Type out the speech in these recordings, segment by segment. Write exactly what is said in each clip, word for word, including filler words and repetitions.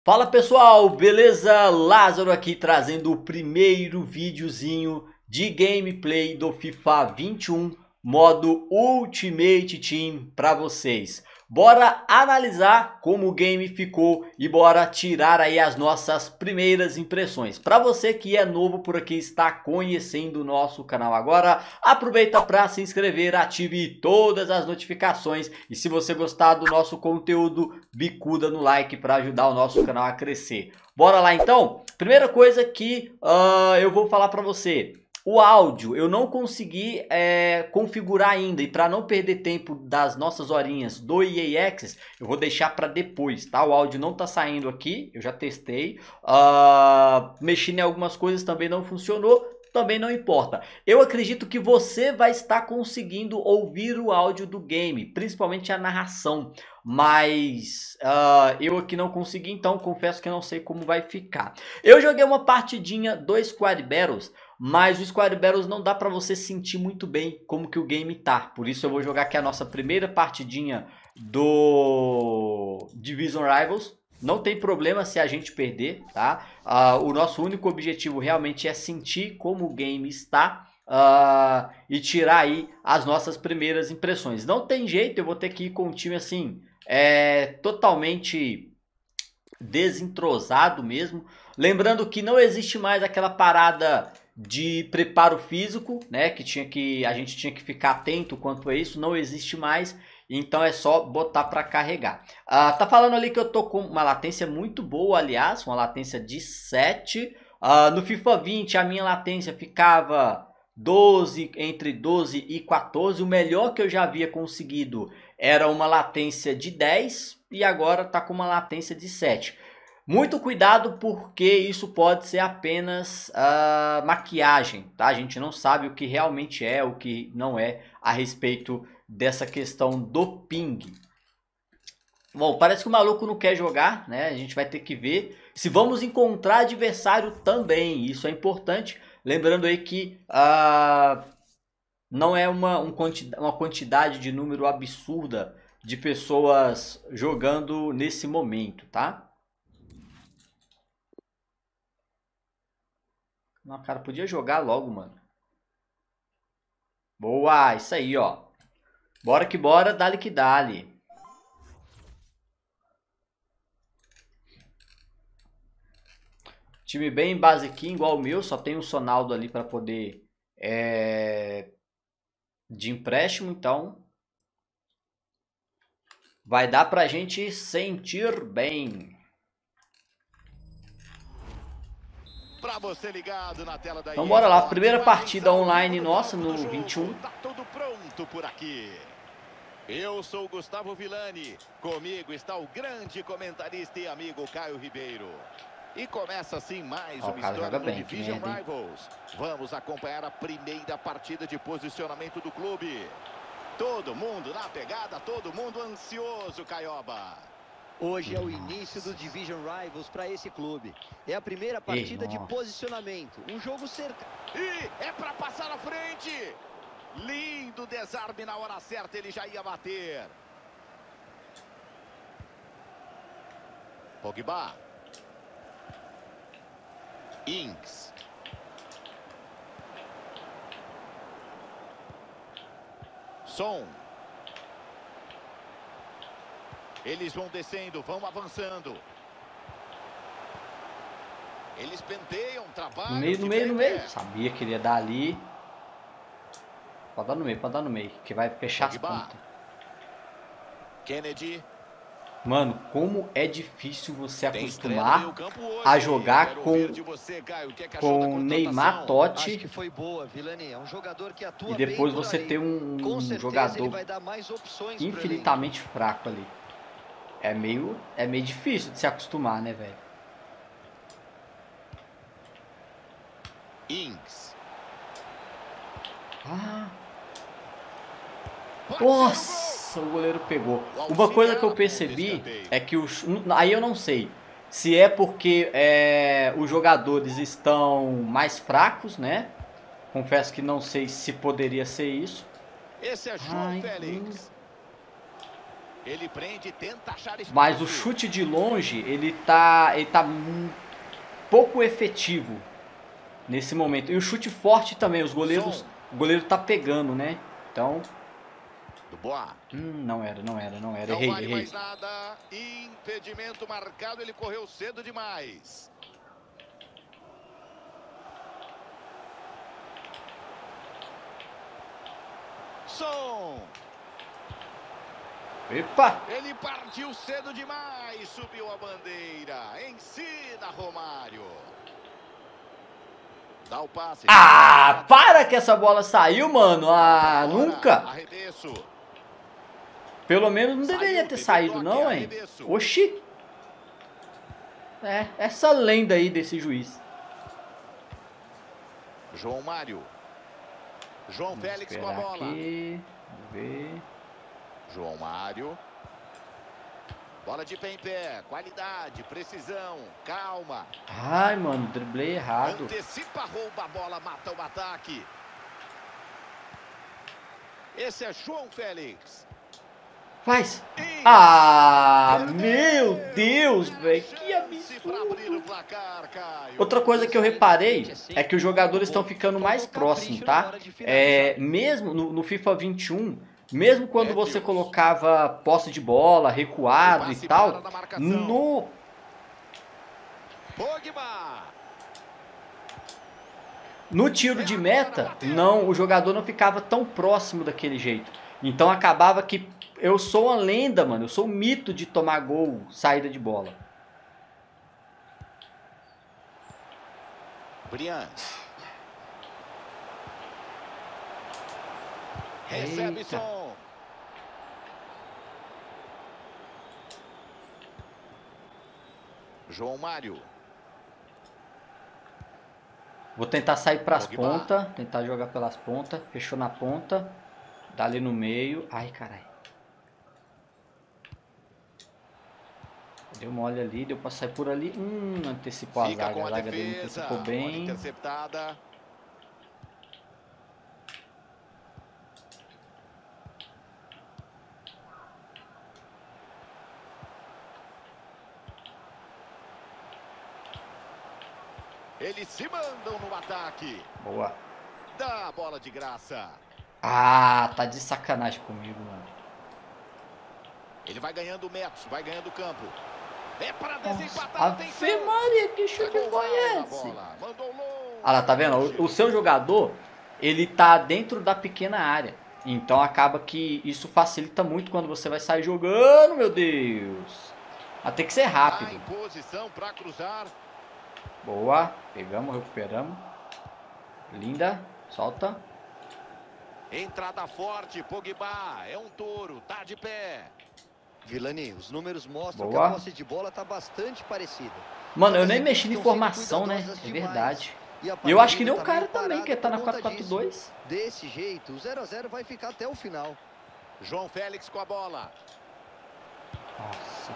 Fala pessoal, beleza? Lázaro aqui trazendo o primeiro videozinho de gameplay do FIFA vinte e um modo Ultimate Team para vocês. Bora analisar como o game ficou e bora tirar aí as nossas primeiras impressões. Para você que é novo por aqui, está conhecendo o nosso canal agora, aproveita para se inscrever, ative todas as notificações e se você gostar do nosso conteúdo, bicuda no like para ajudar o nosso canal a crescer. Bora lá então? Primeira coisa que uh, eu vou falar para você. O áudio eu não consegui é, configurar ainda, e para não perder tempo das nossas horinhas do E A Access, eu vou deixar para depois, tá? O áudio não tá saindo aqui, eu já testei, uh, mexi em algumas coisas, também não funcionou, também não importa. Eu acredito que você vai estar conseguindo ouvir o áudio do game, principalmente a narração, mas uh, eu aqui não consegui, então confesso que eu não sei como vai ficar. Eu joguei uma partidinha do Squad Battles, mas o Squad Battles não dá pra você sentir muito bem como que o game tá. Por isso eu vou jogar aqui a nossa primeira partidinha do Division Rivals. Não tem problema se a gente perder, tá? Uh, o nosso único objetivo realmente é sentir como o game está uh, e tirar aí as nossas primeiras impressões. Não tem jeito, eu vou ter que ir com um time assim, é, totalmente desentrosado mesmo. Lembrando que não existe mais aquela parada de preparo físico, né, que tinha que a gente tinha que ficar atento quanto a isso, não existe mais, então é só botar para carregar. Ah, tá falando ali que eu tô com uma latência muito boa, aliás, uma latência de sete. Ah, no FIFA vinte a minha latência ficava doze, entre doze e quatorze, o melhor que eu já havia conseguido era uma latência de dez e agora tá com uma latência de sete. Muito cuidado porque isso pode ser apenas uh, maquiagem, tá? A gente não sabe o que realmente é, o que não é a respeito dessa questão do ping. Bom, parece que o maluco não quer jogar, né? A gente vai ter que ver se vamos encontrar adversário também, isso é importante. Lembrando aí que uh, não é uma, um quanti uma quantidade de número absurda de pessoas jogando nesse momento, tá? Não, cara, podia jogar logo, mano. Boa, isso aí, ó. Bora que bora, dale que dale. Time bem basiquinho, igual o meu. Só tem o Sonaldo ali pra poder... É, de empréstimo, então... Vai dar pra gente sentir bem. Pra você ligado na tela da então bora lá, primeira partida online nossa no vinte e um. Tá tudo pronto por aqui. Eu sou o Gustavo Villani, comigo está o grande comentarista e amigo Caio Ribeiro. E começa assim mais oh, uma história do bem, Division Rivals. Vamos acompanhar a primeira partida de posicionamento do clube. Todo mundo na pegada, todo mundo ansioso, Caioba. Hoje é o início do Division Rivals para esse clube. É a primeira partida de posicionamento. Um jogo cerca. E é para passar à frente. Lindo desarme na hora certa, ele já ia bater. Pogba. Ings. Son. Eles vão descendo, vão avançando. Eles penteiam, trabalham. No meio, no meio, no meio. Sabia que ele ia dar ali. Pode dar no meio, pode dar no meio. Que vai fechar as pontas. Kennedy. Mano, como é difícil você acostumar a jogar com, com Neymar, Totti. Que foi boa, Villani. É um jogador que atua e depois bem você ter um, um jogador infinitamente fraco ali. É meio, é meio difícil de se acostumar, né, velho? Ings. Ah. Nossa, o goleiro pegou. Uma coisa que eu percebi é que os... Aí eu não sei se é porque é, os jogadores estão mais fracos, né? Confesso que não sei se poderia ser isso. Esse é João Félix. Ele prende e tenta achar espaço. Mas o chute de longe, ele tá, ele tá um pouco efetivo nesse momento. E o chute forte também, os goleiros, Som. o goleiro tá pegando, né? Então, Dubois. hum, não era, não era, não era. Não Errei, vale errei. mais nada. Impedimento marcado, ele correu cedo demais. Som. Epa! Ele partiu cedo demais, subiu a bandeira. Ensina Romário. Dá o passe. Ah, para que essa bola saiu, mano. Ah, Fora, nunca. Arremesso. Pelo menos não Saiu, deveria ter teve saído, toque, não, hein? arremesso. Oxi. É, essa lenda aí desse juiz. João Mário. João Vamos Félix com a esperar bola. aqui. Vamos ver. João Mário. Bola de pé em pé. Qualidade, precisão, calma. Ai, mano, driblei errado. Antecipa, rouba a bola, mata o ataque. Esse é João Félix. Faz. Isso. Ah, Perdeu. meu Deus, velho. Que Chance pra abrir o absurdo. placar, Caio. Outra coisa que eu reparei é que os jogadores estão ficando mais próximos, tá? É, mesmo no, no FIFA vinte e um, mesmo quando você colocava posse de bola, recuado e tal, no... Pogba. No tiro de meta, não, o jogador não ficava tão próximo daquele jeito. Então acabava que eu sou uma lenda, mano. Eu sou um mito de tomar gol, saída de bola. Brian. Recebe Eita. som. João Mário. Vou tentar sair pras Pogba. pontas, tentar jogar pelas pontas. Fechou na ponta, dá ali no meio. Ai, caralho. Deu mole ali, deu pra sair por ali. Hum, antecipou a Fica zaga. com A a zaga dele defesa. antecipou Bola bem. interceptada. Eles se mandam no ataque. Boa. Dá a bola de graça. Ah, tá de sacanagem comigo, mano. Ele vai ganhando metros, vai ganhando campo. É para Nossa, desempatar. Ave Maria, que chute Pegou foi mal na esse? bola. Mandou longe. Ah lá, tá vendo? O, o seu jogador, ele tá dentro da pequena área. Então acaba que isso facilita muito quando você vai sair jogando, meu Deus. Mas tem que ser Tá rápido. em posição para cruzar. Boa. Pegamos, recuperamos. Linda. Solta. Entrada forte, Pogba. É um touro, tá de pé. Vilani, os números mostram Boa. que a posse de bola tá bastante parecida. Mano, eu Todas nem as mexi equipes em estão sendo formação, né? cuidadosas É demais. verdade. E a E eu acho que nem partida o tá cara meio também, que parada tá na por quatro conta quatro disso. dois. Desse jeito, o zero a zero vai ficar até o final. João Félix com a bola. Nossa.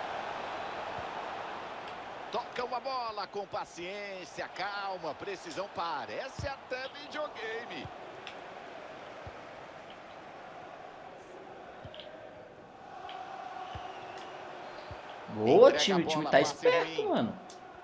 Toca uma bola com paciência, calma, precisão. Parece até videogame. Boa, Entrega time. a O time bola, tá passe esperto, ruim. mano.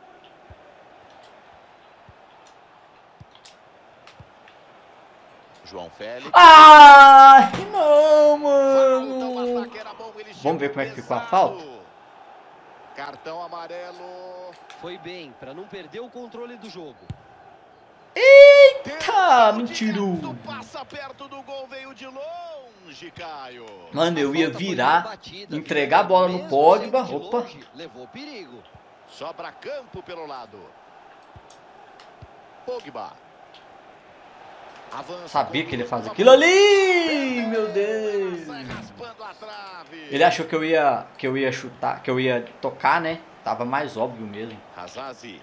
João Félix. Ai, não, Falta, o mano. ataque era bom, ele Vamos ver chegou como é que ficou a pesado. falta? Cartão amarelo. Foi bem, para não perder o controle do jogo. Eita, mentiru. Passa perto do gol, veio de longe, Caio. Mano, eu A ia falta foi virar, batida, entregar a bola no mesmo Pogba. sendo de Opa. longe, levou perigo. Sobra campo pelo lado. Pogba. Avança, Sabia que ele ia conduz fazer uma aquilo bola. ali, meu Deus. Sai raspando a trave. Ele achou que eu ia, que eu ia chutar, que eu ia tocar, né? Tava mais óbvio mesmo. Hazazi.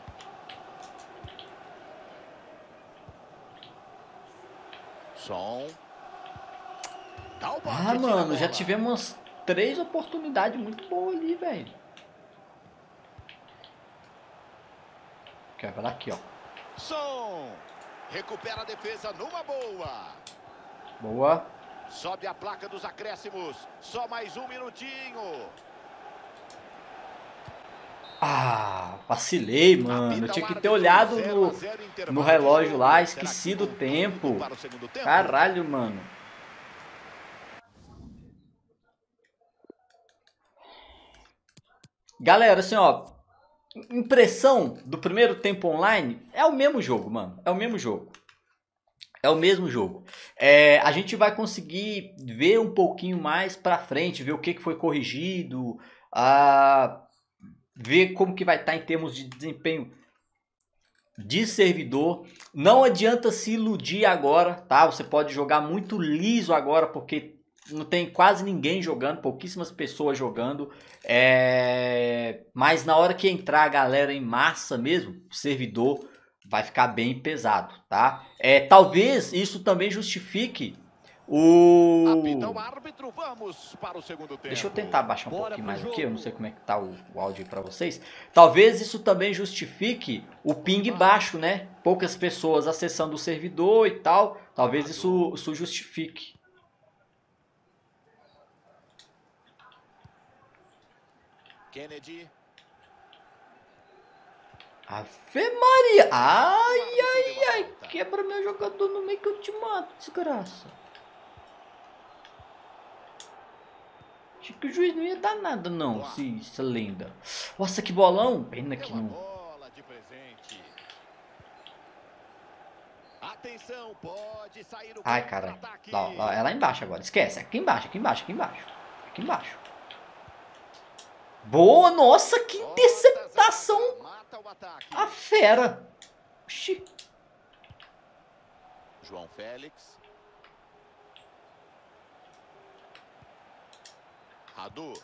Som. Dá o bote, Ah, tira a mano, já bola. tivemos umas três oportunidades muito boas ali, velho. Quebra aqui, ó. Som. Recupera a defesa numa boa. Boa. Sobe a placa dos acréscimos. Só mais um minutinho. Ah, vacilei, mano. Eu tinha que ter olhado no, no relógio lá, esqueci do tempo. Caralho, mano. Galera, assim, ó. Impressão do primeiro tempo online é o mesmo jogo, mano. É o mesmo jogo. É o mesmo jogo. É, a gente vai conseguir ver um pouquinho mais pra frente, ver o que, que foi corrigido, a, ver como que vai estar em termos de desempenho de servidor. Não adianta se iludir agora, tá? Você pode jogar muito liso agora, porque não tem quase ninguém jogando, pouquíssimas pessoas jogando. É, mas na hora que entrar a galera em massa mesmo, o servidor vai ficar bem pesado, tá? É, talvez isso também justifique o... Apita o árbitro, vamos para o segundo tempo. Deixa eu tentar baixar um Bora pouquinho mais jogo. Aqui, eu não sei como é que tá o, o áudio para vocês. Talvez isso também justifique o ping baixo, né? Poucas pessoas acessando o servidor e tal. Talvez isso, isso justifique. Kennedy. Ave Maria! Ai, ai, ai! Quebra meu jogador no meio que eu te mato, desgraça. Acho que o juiz não ia dar nada, não, se essa lenda. Nossa, que bolão! Pena que não. Ai, caralho. Lá, lá, é lá embaixo agora. Esquece. Aqui embaixo, aqui embaixo, aqui embaixo. Aqui embaixo. Boa! Nossa, que interceptação! A fera! Oxi. João Félix. Radu.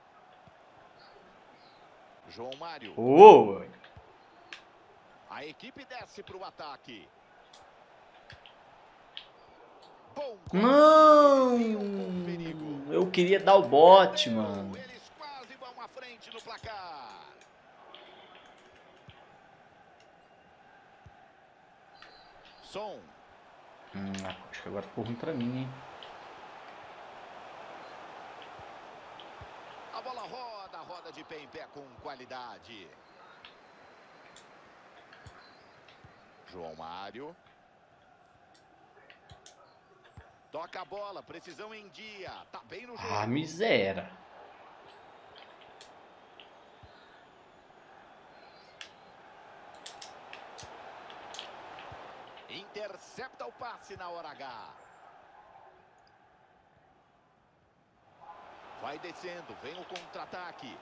João Mário. Oh. A equipe desce para o ataque. Bom, não! Eu queria dar o bote, mano. Eles quase vão à frente no placar. Som. Hum, acho que agora ficou ruim pra mim, hein? A bola roda, roda de pé em pé com qualidade. João Mário. Toca a bola, precisão em dia. Tá bem no jogo. Ah, miséria. Intercepta o passe na hora H. Vai descendo, vem o contra-ataque.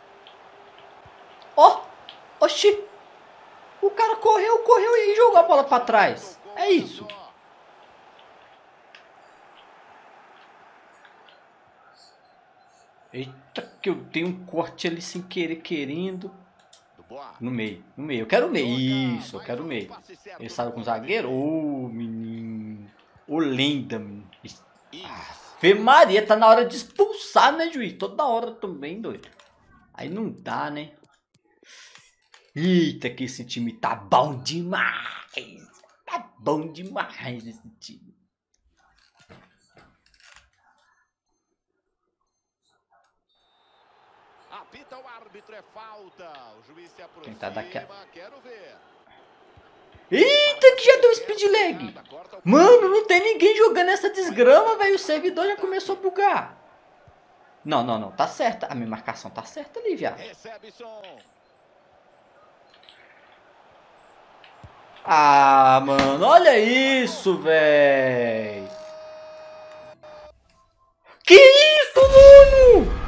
Ó! Oh, oxi! O cara correu, correu e jogou a bola pra trás. É isso. Eita, que eu tenho um corte ali sem querer, querendo. No meio, no meio. Eu quero o meio. Isso, eu quero o meio. Ele sabe com o zagueiro? Ô, oh, menino. Ô, oh, lenda, menino. Ave Maria, tá na hora de expulsar, né, juiz? Toda hora também, doido. Aí não dá, né? Eita, que esse time tá bom demais. Tá bom demais esse time. Apita o árbitro, é falta. O juiz se aproxima. Tentar dar aquela... Quero ver. Eita, que já deu speed lag. Mano, não tem ninguém jogando essa desgrama, velho. O servidor já começou a bugar. Não, não, não. Tá certa. A minha marcação tá certa ali, viado. Recebe som. Ah, mano, olha isso, velho. Que isso, mano?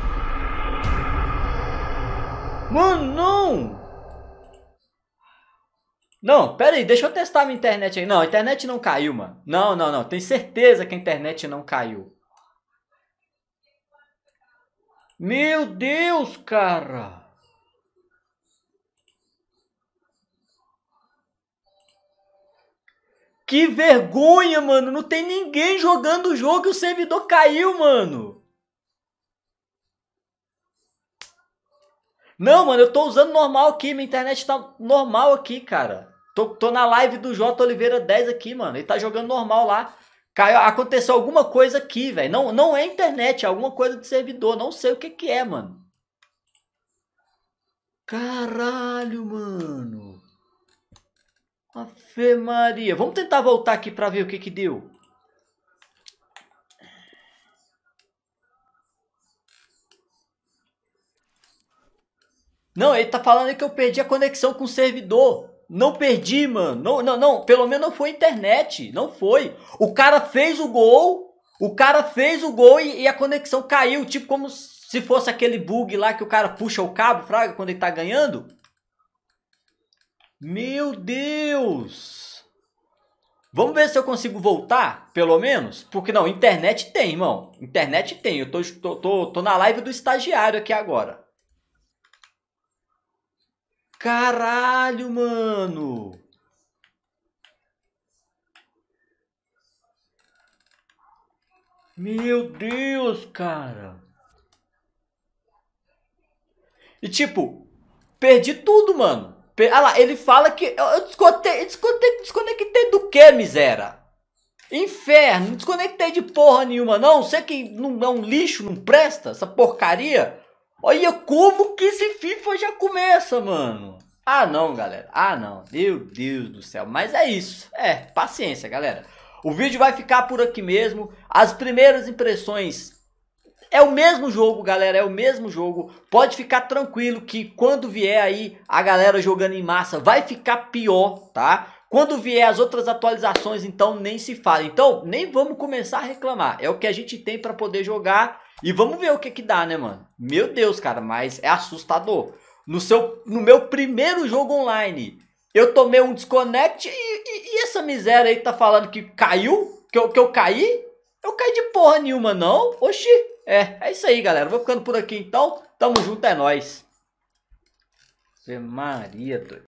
Mano, não. Não, pera aí, deixa eu testar a minha internet aí. Não, a internet não caiu, mano. Não, não, não. Tenho certeza que a internet não caiu. Meu Deus, cara. Que vergonha, mano. Não tem ninguém jogando o jogo e o servidor caiu, mano. Não, mano, eu tô usando normal aqui. Minha internet tá normal aqui, cara. Tô, tô na live do J Oliveira dez aqui, mano. Ele tá jogando normal lá. Caiu, aconteceu alguma coisa aqui, velho. Não, não é internet, é alguma coisa de servidor. Não sei o que que é, mano. Caralho, mano. Ave Maria. Vamos tentar voltar aqui pra ver o que que deu. Não, ele tá falando que eu perdi a conexão com o servidor. Não perdi, mano. Não, não, não. Pelo menos não foi internet. Não foi. O cara fez o gol. O cara fez o gol e, e a conexão caiu. Tipo como se fosse aquele bug lá que o cara puxa o cabo, fraga, quando ele tá ganhando. Meu Deus. Vamos ver se eu consigo voltar, pelo menos. Porque não, internet tem, irmão. Internet tem. Eu tô, tô, tô, tô na live do estagiário aqui agora. Caralho, mano. Meu Deus, cara. E tipo, perdi tudo, mano. Per... Ah lá, ele fala que eu desconectei, desconectei, desconectei do que, miséria? Inferno, não desconectei de porra nenhuma, não. Você que não é um lixo, não presta, essa porcaria. Olha como que esse FIFA já começa, mano. Ah, não, galera. Ah, não. Meu Deus do céu. Mas é isso. É, paciência, galera. O vídeo vai ficar por aqui mesmo. As primeiras impressões... É o mesmo jogo, galera. É o mesmo jogo. Pode ficar tranquilo que quando vier aí a galera jogando em massa vai ficar pior, tá? Quando vier as outras atualizações, então nem se fala. Então, nem vamos começar a reclamar. É o que a gente tem pra poder jogar. E vamos ver o que que dá, né, mano? Meu Deus, cara. Mas é assustador. No, seu, no meu primeiro jogo online, eu tomei um desconect e, e, e essa miséria aí tá falando que caiu? Que eu, que eu caí? Eu caí de porra nenhuma, não. Oxi. É, é isso aí, galera. Vou ficando por aqui, então. Tamo junto, é nóis. Ave Maria, doido.